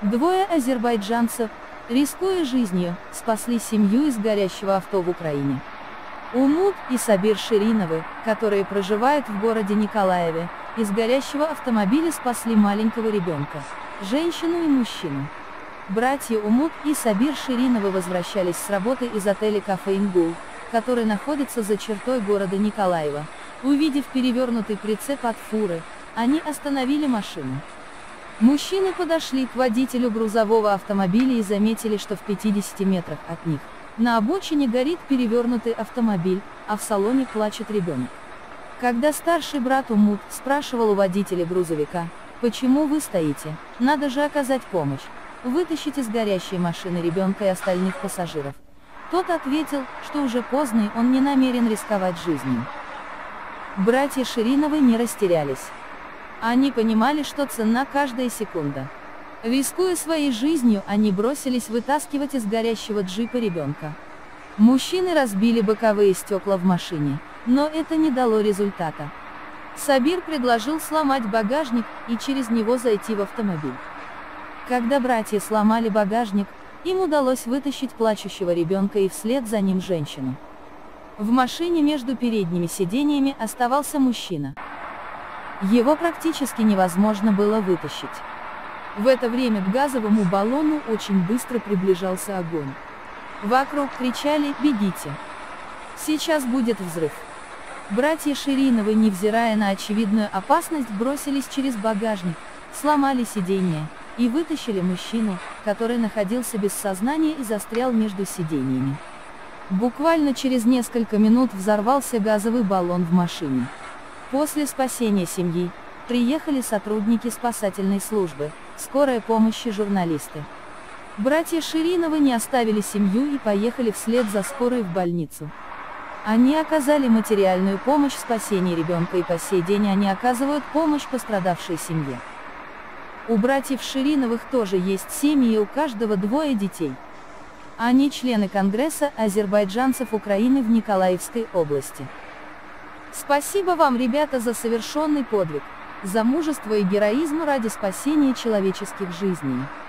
Двое азербайджанцев, рискуя жизнью, спасли семью из горящего авто в Украине. Умут и Сабир Шириновы, которые проживают в городе Николаеве, из горящего автомобиля спасли маленького ребенка, женщину и мужчину. Братья Умут и Сабир Шириновы возвращались с работы из отеля «Кафе Ингул», который находится за чертой города Николаева. Увидев перевернутый прицеп от фуры, они остановили машину. Мужчины подошли к водителю грузового автомобиля и заметили, что в 50 метрах от них, на обочине горит перевернутый автомобиль, а в салоне плачет ребенок. Когда старший брат Умут спрашивал у водителя грузовика: «Почему вы стоите? Надо же оказать помощь. Вытащить из горящей машины ребенка и остальных пассажиров». Тот ответил, что уже поздно и он не намерен рисковать жизнью. Братья Шириновы не растерялись. Они понимали, что ценна каждая секунда. Рискуя своей жизнью, они бросились вытаскивать из горящего джипа ребенка. Мужчины разбили боковые стекла в машине, но это не дало результата. Сабир предложил сломать багажник и через него зайти в автомобиль. Когда братья сломали багажник, им удалось вытащить плачущего ребенка и вслед за ним женщину. В машине между передними сидениями оставался мужчина. Его практически невозможно было вытащить. В это время к газовому баллону очень быстро приближался огонь. Вокруг кричали: «Бегите! Сейчас будет взрыв!». Братья Шириновы, невзирая на очевидную опасность, бросились через багажник, сломали сиденье и вытащили мужчину, который находился без сознания и застрял между сиденьями. Буквально через несколько минут взорвался газовый баллон в машине. После спасения семьи приехали сотрудники спасательной службы, скорая помощь и журналисты. Братья Шириновы не оставили семью и поехали вслед за скорой в больницу. Они оказали материальную помощь в спасении ребенка, и по сей день они оказывают помощь пострадавшей семье. У братьев Шириновых тоже есть семьи, и у каждого двое детей. Они члены Конгресса азербайджанцев Украины в Николаевской области. Спасибо вам, ребята, за совершенный подвиг, за мужество и героизм ради спасения человеческих жизней.